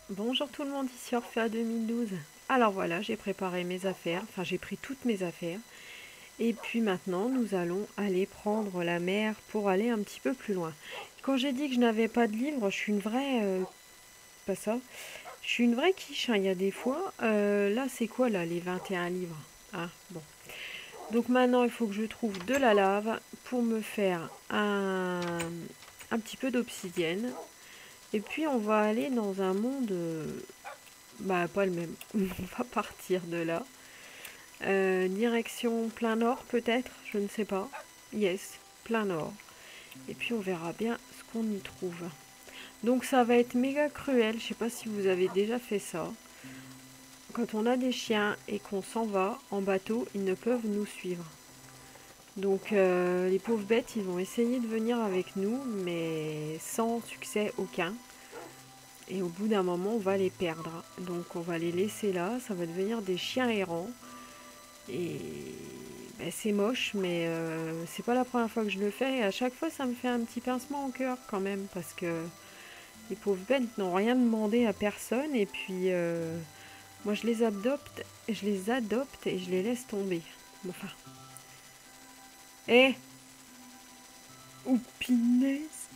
Bonjour tout le monde, ici Orphea 2012. Alors voilà, j'ai préparé mes affaires, enfin j'ai pris toutes mes affaires. Et puis maintenant, nous allons aller prendre la mer pour aller un petit peu plus loin. Quand j'ai dit que je n'avais pas de livre, je suis une vraie... pas ça. Je suis une vraie quiche, hein. Il y a des fois... là, c'est quoi là, les 21 livres? Ah, bon. Donc maintenant, il faut que je trouve de la lave pour me faire un petit peu d'obsidienne. Et puis on va aller dans un monde... bah, pas le même. On va partir de là. Direction plein nord, peut-être, je ne sais pas. Yes, plein nord. Et puis on verra bien ce qu'on y trouve. Donc ça va être méga cruel. Je sais pas si vous avez déjà fait ça. Quand on a des chiens et qu'on s'en va en bateau, ils ne peuvent nous suivre. Donc les pauvres bêtes, ils vont essayer de venir avec nous, mais sans succès aucun. Et au bout d'un moment, on va les perdre. Donc on va les laisser là. Ça va devenir des chiens errants. Et ben, c'est moche, mais c'est pas la première fois que je le fais. Et à chaque fois, ça me fait un petit pincement au cœur quand même, parce que les pauvres bêtes n'ont rien demandé à personne. Et puis, moi, je les adopte et je les laisse tomber. Enfin. Eh, oh punaise.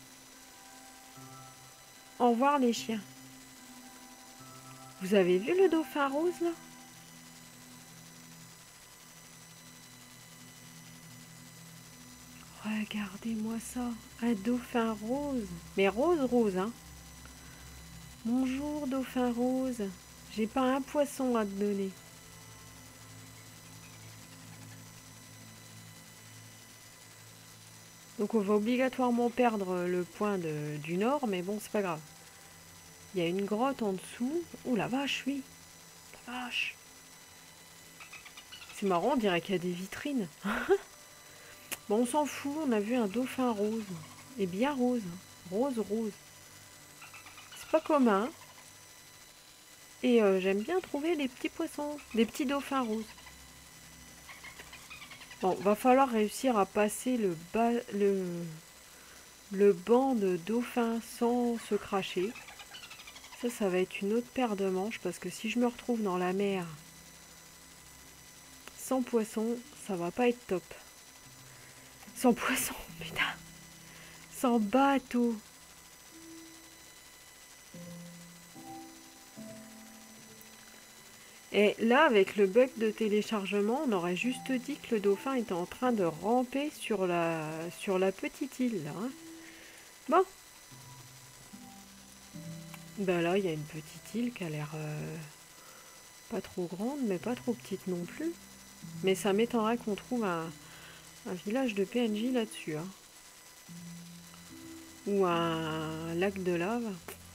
Au revoir les chiens. Vous avez vu le dauphin rose là? Regardez-moi ça, un dauphin rose. Mais rose, rose, hein. Bonjour dauphin rose. J'ai pas un poisson à te donner. Donc on va obligatoirement perdre le point du nord, mais bon, c'est pas grave. Il y a une grotte en dessous. Oh la vache, oui. La vache. C'est marrant, on dirait qu'il y a des vitrines. Bon, on s'en fout, on a vu un dauphin rose. Et bien rose. Rose, rose. C'est pas commun. Et j'aime bien trouver les petits poissons, des petits dauphins roses. Bon, va falloir réussir à passer le banc de dauphins sans se cracher. Ça va être une autre paire de manches parce que si je me retrouve dans la mer sans poisson, ça va pas être top. Sans poisson, putain. Sans bateau. Et là, avec le bug de téléchargement, on aurait juste dit que le dauphin était en train de ramper sur la petite île, là. Hein. Bon. Ben là, il y a une petite île qui a l'air pas trop grande, mais pas trop petite non plus. Mais ça m'étonnerait qu'on trouve un village de PNJ là-dessus. Hein. Ou un lac de lave.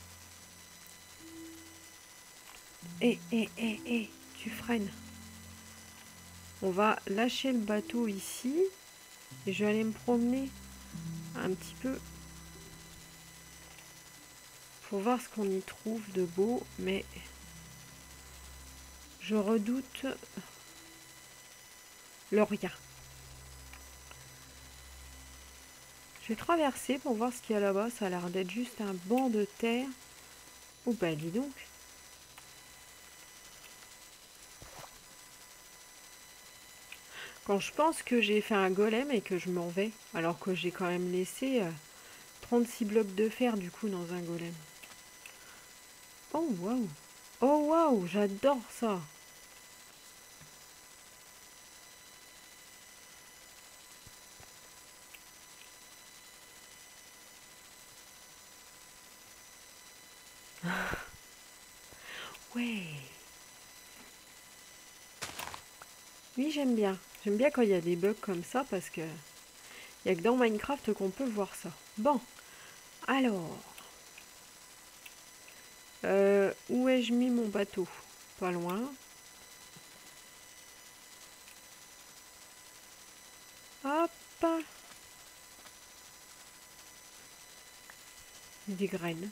Tu freines. On va lâcher le bateau ici. Et je vais aller me promener un petit peu pour voir ce qu'on y trouve de beau. Mais je redoute le rien. Je vais traverser pour voir ce qu'il y a là-bas. Ça a l'air d'être juste un banc de terre. Oh bah dis donc. Quand je pense que j'ai fait un golem et que je m'en vais, alors que j'ai quand même laissé 36 blocs de fer du coup dans un golem. Oh waouh! Oh waouh! J'adore ça! Ouais! Oui, j'aime bien. J'aime bien quand il y a des bugs comme ça parce que il n'y a que dans Minecraft qu'on peut voir ça. Bon, alors, où ai-je mis mon bateau? Pas loin. Hop! Des graines.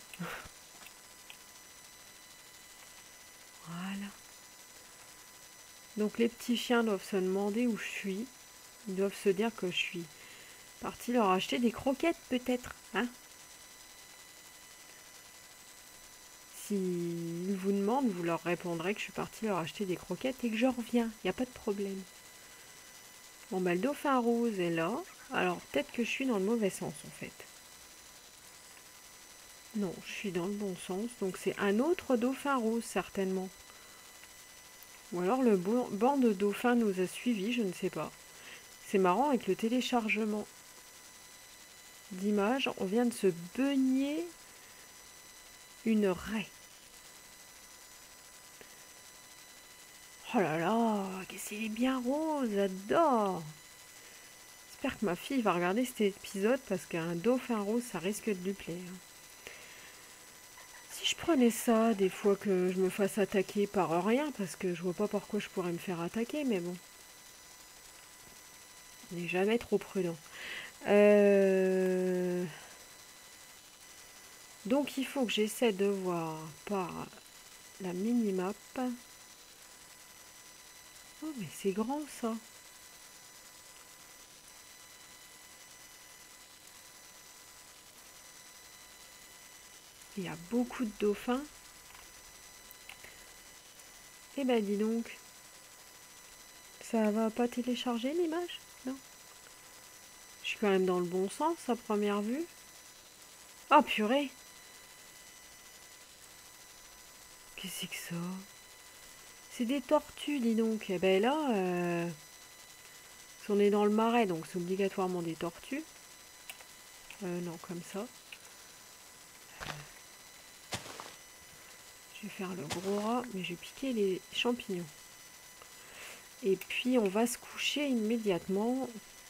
Voilà. Donc les petits chiens doivent se demander où je suis. Ils doivent se dire que je suis partie leur acheter des croquettes peut-être, hein? s'ils vous demandent, vous leur répondrez que je suis partie leur acheter des croquettes et que je reviens. Il n'y a pas de problème. Bon, bah, le dauphin rose est là. Alors, peut-être que je suis dans le mauvais sens, en fait. Non, je suis dans le bon sens. Donc, c'est un autre dauphin rose, certainement. Ou alors, le banc de dauphins nous a suivis, je ne sais pas. C'est marrant, avec le téléchargement d'images, on vient de se beugner une raie. Oh là là, qu'est-ce qu'il est bien rose, j'adore. J'espère que ma fille va regarder cet épisode parce qu'un dauphin rose, ça risque de lui plaire. Si je prenais ça, des fois que je me fasse attaquer par rien, parce que je vois pas pourquoi je pourrais me faire attaquer, mais bon. On n'est jamais trop prudent. Donc il faut que j'essaie de voir par la minimap. Oh mais c'est grand ça. Il y a beaucoup de dauphins. Eh ben dis donc. Ça va pas télécharger l'image? Non. Je suis quand même dans le bon sens à première vue. Oh purée. Qu'est-ce que c'est que ça? C'est des tortues, dis donc. Et ben là, si on est dans le marais, donc c'est obligatoirement des tortues. Non, comme ça. Je vais faire le gros rat, mais je vais piquer les champignons. Et puis on va se coucher immédiatement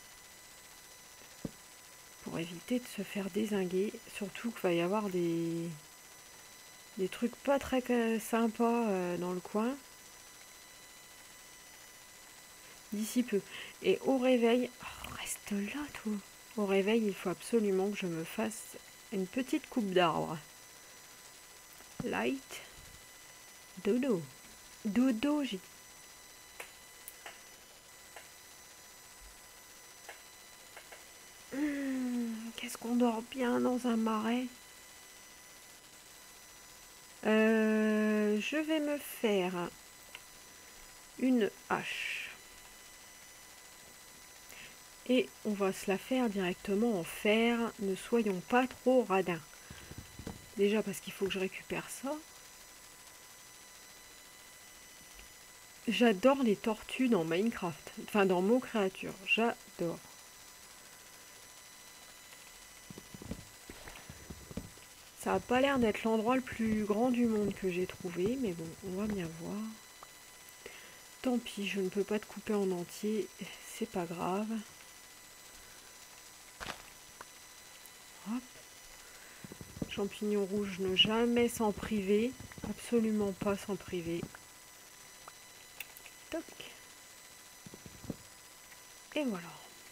pour éviter de se faire dézinguer. Surtout qu'il va y avoir des trucs pas très sympas dans le coin. D'ici peu. Et au réveil, oh, reste là toi. Au réveil, il faut absolument que je me fasse une petite coupe d'arbre. Light. Dodo. Dodo, j'ai dit. Qu'est-ce qu'on dort bien dans un marais. Je vais me faire une hache. Et on va se la faire directement en fer. Ne soyons pas trop radins. Déjà parce qu'il faut que je récupère ça. J'adore les tortues dans Minecraft. Enfin, dans Mo Créature. J'adore. Ça n'a pas l'air d'être l'endroit le plus grand du monde que j'ai trouvé. Mais bon, on va bien voir. Tant pis, je ne peux pas te couper en entier. C'est pas grave. Hop. Champignons rouges, ne jamais s'en priver. Absolument pas s'en priver. Toc. Et voilà.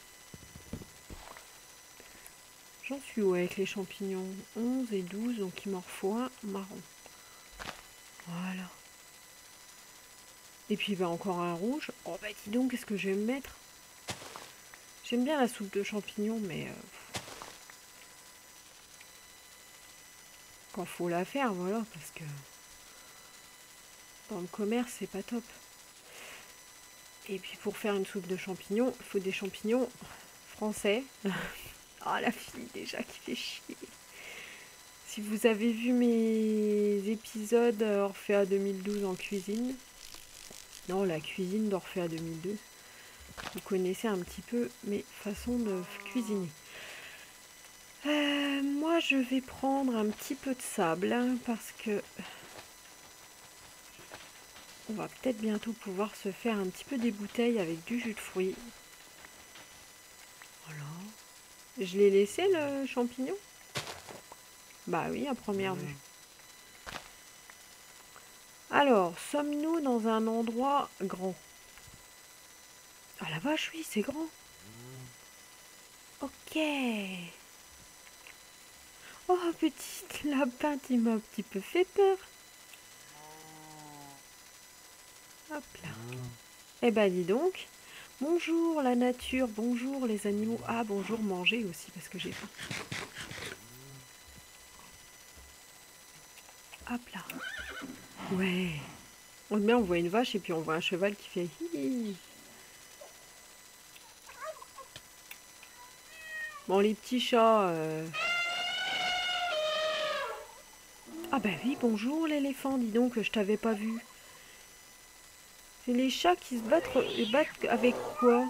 J'en suis où avec les champignons? 11 et 12, donc il m'en faut un marron. Voilà. Et puis bah, encore un rouge. Oh bah dis donc, qu'est-ce que je vais me mettre? J'aime bien la soupe de champignons, mais quand faut la faire, voilà, parce que dans le commerce, c'est pas top. Et puis pour faire une soupe de champignons, il faut des champignons français. Ah, la fille déjà qui fait chier. Si vous avez vu mes épisodes Orphea 2012 en cuisine, non, la cuisine d'Orphea 2002, vous connaissez un petit peu mes façons de cuisiner. Moi, je vais prendre un petit peu de sable parce que on va peut-être bientôt pouvoir se faire un petit peu des bouteilles avec du jus de fruits. Voilà. Je l'ai laissé le champignon? Bah oui, à première vue. Alors, sommes-nous dans un endroit grand? Ah la vache, oui, c'est grand. Ok. Oh, petite lapin, tu m'as un petit peu fait peur. Hop là. Eh ben, dis donc. Bonjour la nature, bonjour les animaux. Ah, bonjour manger aussi parce que j'ai faim. Hop là. Ouais. On voit une vache et puis on voit un cheval qui fait hi. Bon, les petits chats... Ah bah oui, bonjour l'éléphant, dis donc, je t'avais pas vu. C'est les chats qui se battent avec quoi?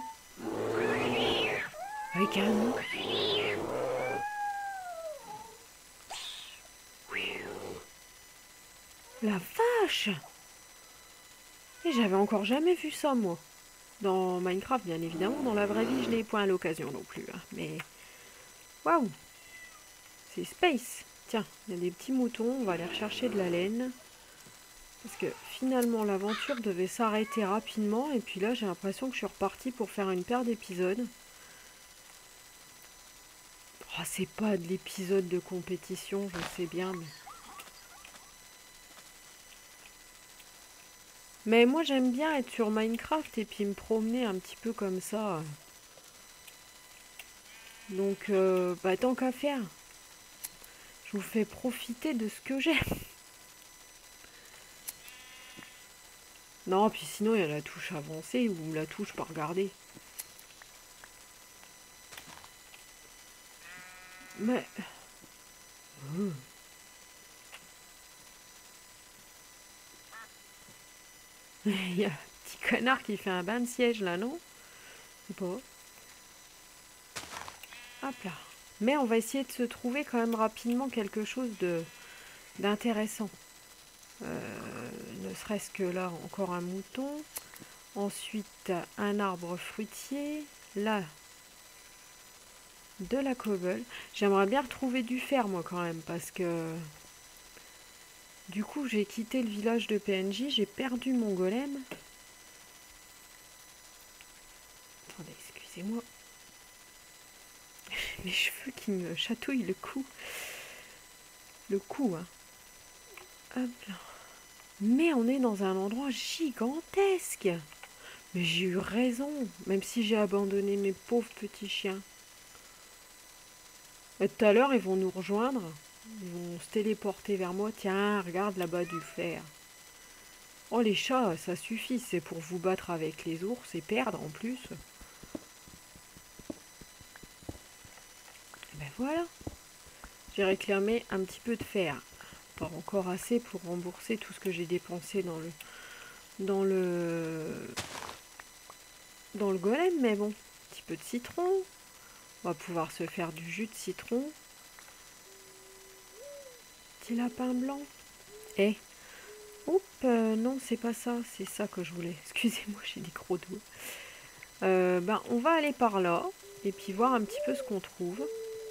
Avec un ours. La vache! Et j'avais encore jamais vu ça, moi. Dans Minecraft, bien évidemment. Dans la vraie vie, je n'ai point à l'occasion non plus. Hein. Mais, waouh! C'est space! Tiens, il y a des petits moutons, on va aller rechercher de la laine. Parce que finalement, l'aventure devait s'arrêter rapidement. Et puis là, j'ai l'impression que je suis repartie pour faire une paire d'épisodes. Oh, c'est pas de l'épisode de compétition, je sais bien, mais moi j'aime bien être sur Minecraft et puis me promener un petit peu comme ça. Donc, bah, tant qu'à faire, je vous fais profiter de ce que j'ai. Non, puis sinon il y a la touche avancée ou la touche pas regarder. Mais... Il y a un petit connard qui fait un bain de siège là, non? Je sais pas. Hop là. Mais on va essayer de se trouver quand même rapidement quelque chose d'intéressant. Ne serait-ce que là, encore un mouton. Ensuite, un arbre fruitier. Là, de la cobble. J'aimerais bien retrouver du fer, moi, quand même, parce que... Du coup, j'ai quitté le village de PNJ, j'ai perdu mon golem. Attendez, excusez-moi. Les cheveux qui me chatouillent le cou. Le cou, hein. Hop là. Mais on est dans un endroit gigantesque. Mais j'ai eu raison, même si j'ai abandonné mes pauvres petits chiens. Et tout à l'heure, ils vont nous rejoindre. Ils vont se téléporter vers moi. Tiens, regarde là-bas du fer. Oh, les chats, ça suffit. C'est pour vous battre avec les ours et perdre en plus. Et ben voilà. J'ai réclamé un petit peu de fer. Pas encore assez pour rembourser tout ce que j'ai dépensé dans le golem, mais bon. Un petit peu de citron. On va pouvoir se faire du jus de citron. Petit lapin blanc. Eh. Oups, non, c'est pas ça. C'est ça que je voulais. Excusez-moi, j'ai des gros doigts. Ben, on va aller par là. Et puis voir un petit peu ce qu'on trouve.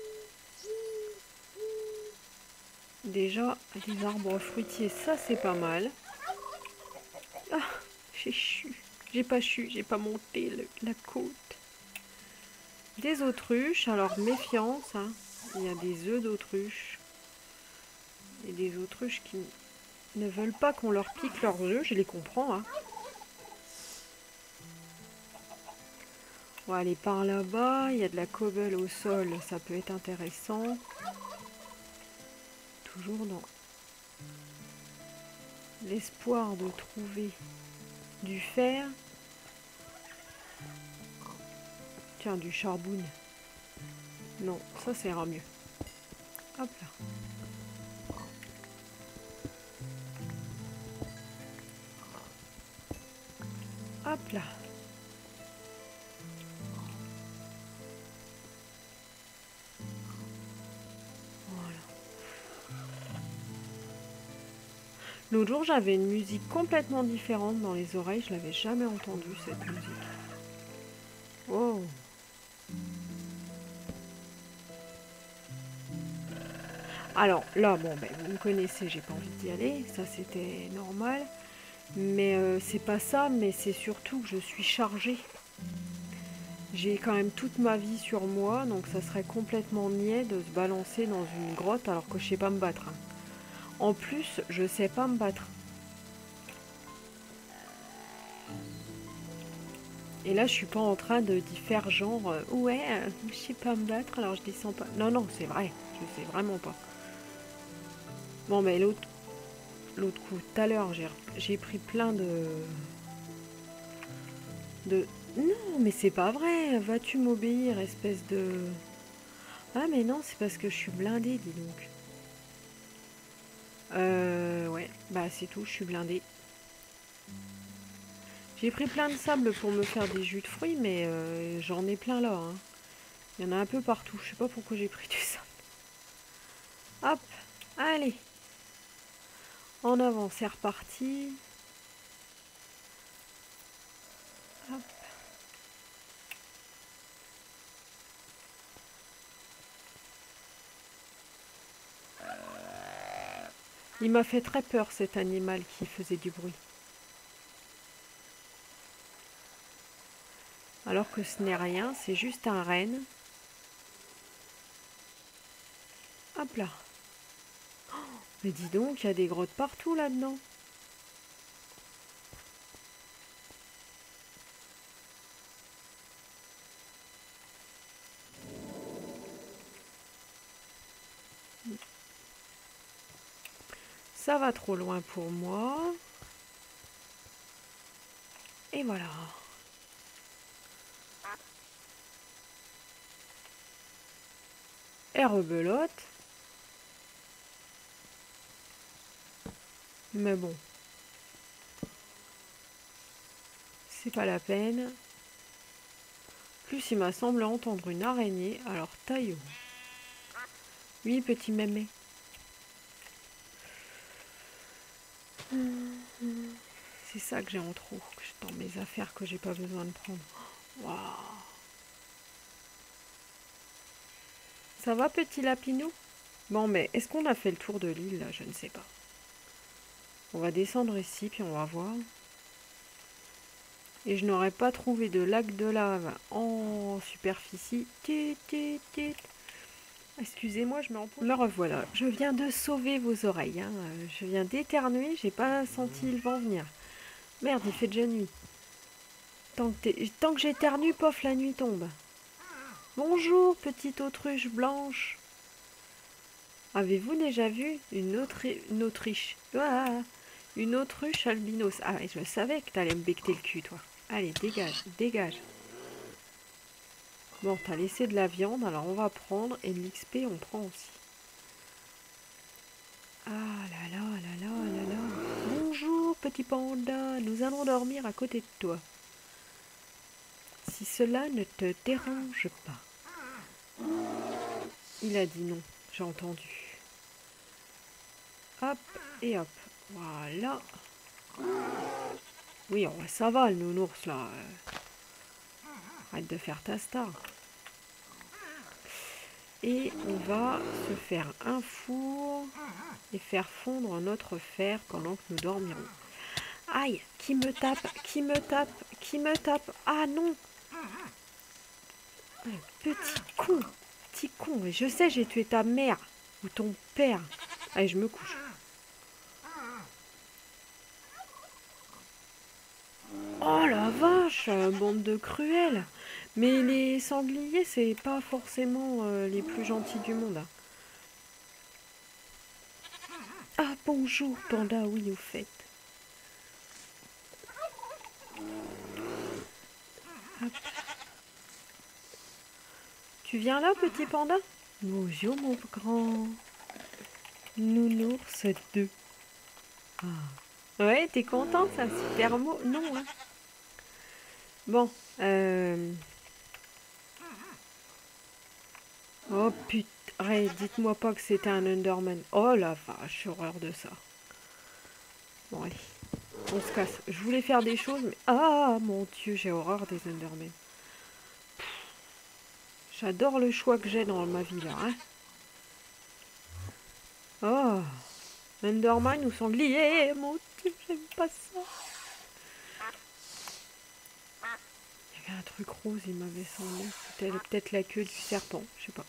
Déjà, les arbres fruitiers, ça c'est pas mal. Ah, j'ai chu. J'ai pas monté la côte. Des autruches, alors méfiance, hein. Il y a des œufs d'autruche. Et des autruches qui ne veulent pas qu'on leur pique leurs œufs, je les comprends, hein. On va aller par là-bas, il y a de la cobble au sol, ça peut être intéressant. Toujours dans l'espoir de trouver du fer. Tiens, du charbon. Non, ça ira mieux. Hop là. Hop là. Voilà. L'autre jour, j'avais une musique complètement différente dans les oreilles. Je l'avais jamais entendue, cette musique. Wow. Alors là, bon, ben, vous me connaissez, j'ai pas envie d'y aller. Ça, c'était normal. Mais c'est pas ça, mais c'est surtout que je suis chargée. J'ai quand même toute ma vie sur moi, donc ça serait complètement niais de se balancer dans une grotte alors que je sais pas me battre. Hein. En plus, je sais pas me battre. Et là, je suis pas en train d'y faire genre ouais, je sais pas me battre, alors je descends pas. Non, non, c'est vrai, je sais vraiment pas. Bon, mais l'autre, l'autre coup. Tout à l'heure, j'ai pris plein de... Non, mais c'est pas vrai. Vas-tu m'obéir, espèce de... Ah, mais non, c'est parce que je suis blindée, dis donc. Ouais, bah c'est tout, je suis blindée. J'ai pris plein de sable pour me faire des jus de fruits, mais j'en ai plein là. Hein. Il y en a un peu partout. Je sais pas pourquoi j'ai pris du sable. Hop, allez. En avant, c'est reparti. Hop. Il m'a fait très peur cet animal qui faisait du bruit. Alors que ce n'est rien, c'est juste un renne. Hop là. Oh, mais dis donc, il y a des grottes partout là-dedans. Ça va trop loin pour moi. Et voilà. Et rebelote. Mais bon. C'est pas la peine. Plus il m'a semblé entendre une araignée, alors taillot. Oui, petit mémé. C'est ça que j'ai en trop, que j'ai dans mes affaires que j'ai pas besoin de prendre. Waouh. Ça va, petit lapinou? Bon, mais est-ce qu'on a fait le tour de l'île, là? Je ne sais pas. On va descendre ici, puis on va voir. Et je n'aurais pas trouvé de lac de lave en superficie. Excusez-moi, je mets en pause. Me revoilà. Je viens de sauver vos oreilles. Hein. Je viens d'éternuer, j'ai pas senti le vent venir. Merde, il fait déjà nuit. Tant que j'éternue, pof, la nuit tombe. Bonjour, petite autruche blanche. Avez-vous déjà vu une autruche une autruche albinos? Ah, je savais que t'allais me becter le cul, toi. Allez, dégage, dégage. Bon, t'as laissé de la viande, alors on va prendre, et de l'XP, on prend aussi. Ah là là là là là là. Bonjour, petit panda, nous allons dormir à côté de toi. Si cela ne te dérange pas. Il a dit non, j'ai entendu. Hop, et hop. Voilà. Oui, ça va, le nounours, là. Arrête de faire ta star. Et on va se faire un four et faire fondre notre fer pendant que nous dormirons. Aïe, qui me tape, qui me tape, qui me tape. Ah non. Petit con, petit con. Et je sais, j'ai tué ta mère ou ton père. Allez, je me couche. Oh la vache, bande de cruels. Mais les sangliers, c'est pas forcément les plus gentils du monde. Hein. Ah bonjour, panda, oui, au fait. Hop. Tu viens là, petit panda? Bonjour, mon grand nounours 2. Ah. Ouais, t'es content, c'est un super mot. Non, hein. Bon, oh putain, dites-moi pas que c'était un Enderman. Oh la vache, j'ai horreur de ça. Bon, allez, on se casse. Je voulais faire des choses, mais... Ah, mon Dieu, j'ai horreur des Endermen. J'adore le choix que j'ai dans ma vie, là. Hein. Oh, Enderman ou sanglier, mon Dieu, j'aime pas ça. Il y avait un truc rose, il m'avait semblé. C'était peut-être la queue du serpent, je sais pas.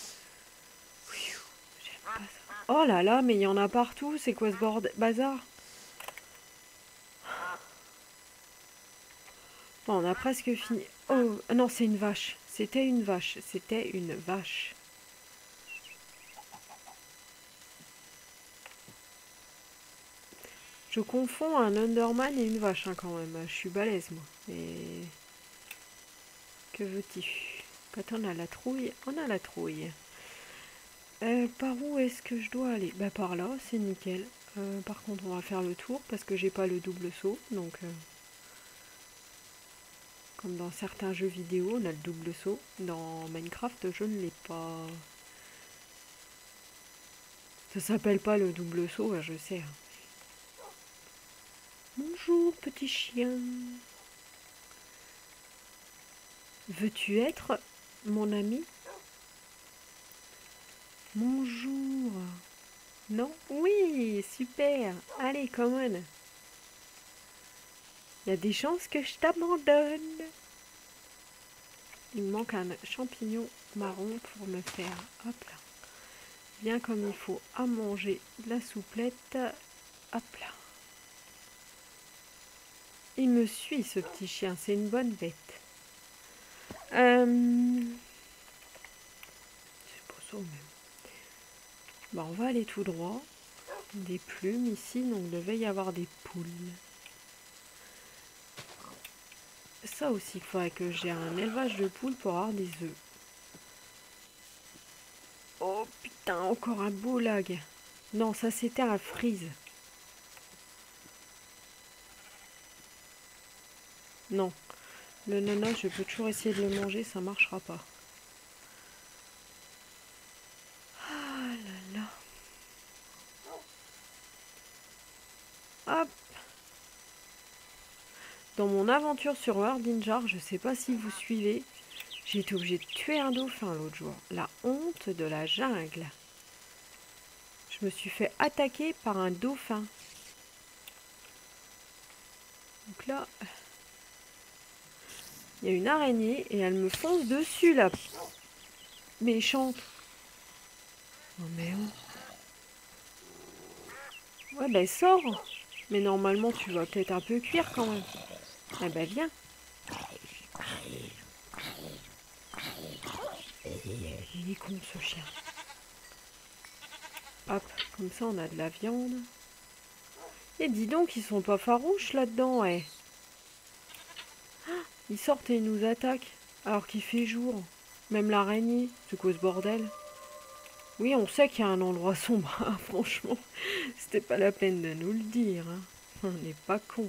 J'aime pas ça. Oh là là, mais il y en a partout, c'est quoi ce bordel bazar? Bon, on a presque fini. Oh, non, c'est une vache. C'était une vache. C'était une vache. Je confonds un Underman et une vache, hein, quand même. Je suis balèze, moi. Et... que veux-tu? Quand on a la trouille, on a la trouille. Par où est-ce que je dois aller? Bah par là, c'est nickel. Par contre, on va faire le tour parce que j'ai pas le double saut. Donc, comme dans certains jeux vidéo, on a le double saut. Dans Minecraft, je ne l'ai pas. Ça s'appelle pas le double saut, je sais. Bonjour, petit chien. Veux-tu être mon ami? Bonjour. Non? Oui, super. Allez, come on. Il y a des chances que je t'abandonne. Il me manque un champignon marron pour me faire, hop là, bien comme il faut à manger de la souplette. Hop là. Il me suit, ce petit chien, c'est une bonne bête. C'est pas ça même. Bon, on va aller tout droit. Des plumes ici, donc il devait y avoir des poules. Ça aussi, il faudrait que j'ai un élevage de poules pour avoir des œufs. Oh putain, encore un beau lag. Non, ça c'était un freeze. Non, le nana, je peux toujours essayer de le manger, ça marchera pas. Ah là là. Hop. Dans mon aventure sur Wordinjar, je sais pas si vous suivez, j'ai été obligée de tuer un dauphin l'autre jour. La honte de la jungle. Je me suis fait attaquer par un dauphin. Donc là, il y a une araignée et elle me fonce dessus, la méchante. Oh merde. Ouais, ben sors. Mais normalement, tu vas peut-être un peu cuire quand même. Eh ben viens. Il est con ce chien. Hop, comme ça on a de la viande. Et dis donc, ils sont pas farouches là-dedans, ouais. Ils sortent et ils nous attaquent, alors qu'il fait jour. Même l'araignée, c'est quoi ce bordel? Oui, on sait qu'il y a un endroit sombre, hein, franchement. C'était pas la peine de nous le dire. Hein. On n'est pas cons.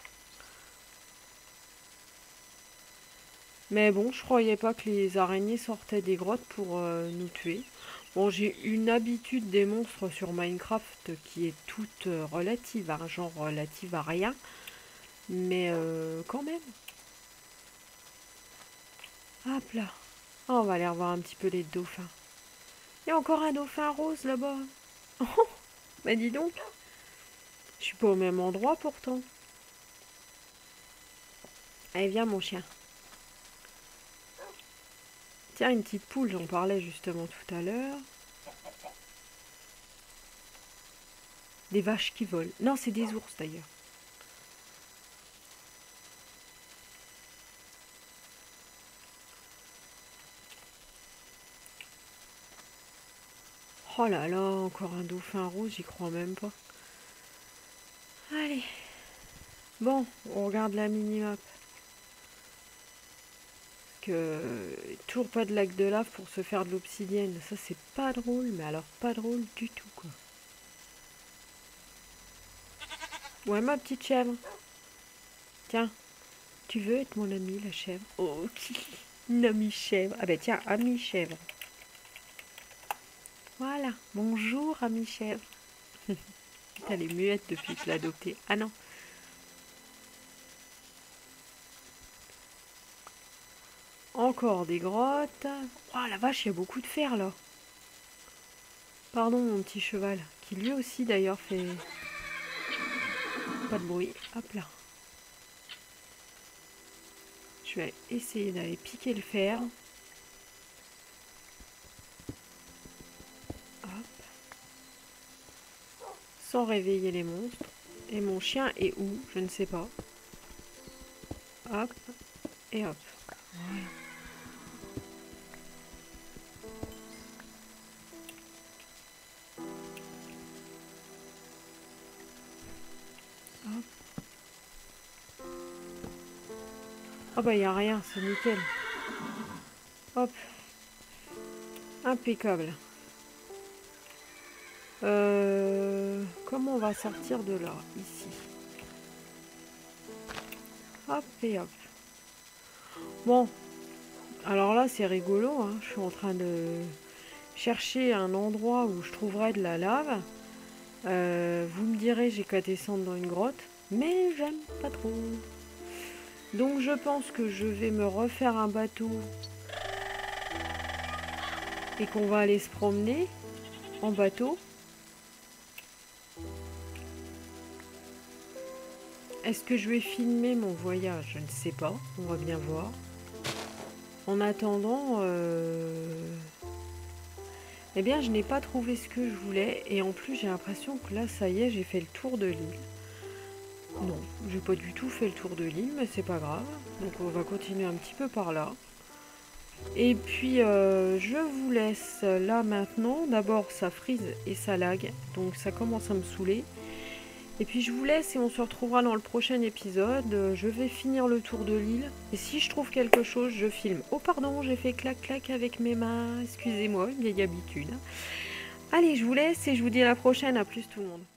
Mais bon, je croyais pas que les araignées sortaient des grottes pour nous tuer. Bon, j'ai une habitude des monstres sur Minecraft qui est toute relative, hein, genre relative à rien. Mais quand même. Hop là. Oh, on va aller revoir un petit peu les dauphins. Il y a encore un dauphin rose là-bas. Oh, bah dis donc. Je suis pas au même endroit pourtant. Allez, viens mon chien. Tiens, une petite poule, j'en parlais justement tout à l'heure. Des vaches qui volent. Non, c'est des ours d'ailleurs. Oh là là, encore un dauphin rose, j'y crois même pas. Allez. Bon, on regarde la minimap. Toujours pas de lac de lave pour se faire de l'obsidienne. Ça, c'est pas drôle, mais alors pas drôle du tout, quoi. Ouais, ma petite chèvre. Tiens, tu veux être mon amie, la chèvre? Oh, une amie chèvre. Ah ben tiens, amie chèvre. Voilà, bonjour, amie chèvre. Elle est muette depuis que je l'ai adoptée. Ah non. Encore des grottes. Oh la vache, il y a beaucoup de fer là. Pardon mon petit cheval, qui lui aussi d'ailleurs fait pas de bruit. Hop là. Je vais essayer d'aller piquer le fer. Hop. Sans réveiller les monstres. Et mon chien est où? Je ne sais pas. Hop. Et hop. Ouais. Ah bah, il n'y a rien, c'est nickel. Hop. Impeccable. Comment on va sortir de là? Ici. Hop et hop. Bon. Alors là, c'est rigolo. Hein. Je suis en train de chercher un endroit où je trouverai de la lave. Vous me direz, j'ai qu'à descendre dans une grotte. Mais j'aime pas trop. Donc je pense que je vais me refaire un bateau. Et qu'on va aller se promener en bateau. Est-ce que je vais filmer mon voyage? Je ne sais pas. On va bien voir. En attendant, eh bien, je n'ai pas trouvé ce que je voulais. Et en plus, j'ai l'impression que là, ça y est, j'ai fait le tour de l'île. Non, j'ai pas du tout fait le tour de l'île, mais c'est pas grave. Donc, on va continuer un petit peu par là. Et puis, je vous laisse là maintenant. D'abord, ça frise et ça lag. Donc, ça commence à me saouler. Et puis je vous laisse et on se retrouvera dans le prochain épisode. Je vais finir le tour de l'île. Et si je trouve quelque chose, je filme. Oh pardon, j'ai fait clac-clac avec mes mains. Excusez-moi, vieille habitude. Allez, je vous laisse et je vous dis à la prochaine. À plus tout le monde.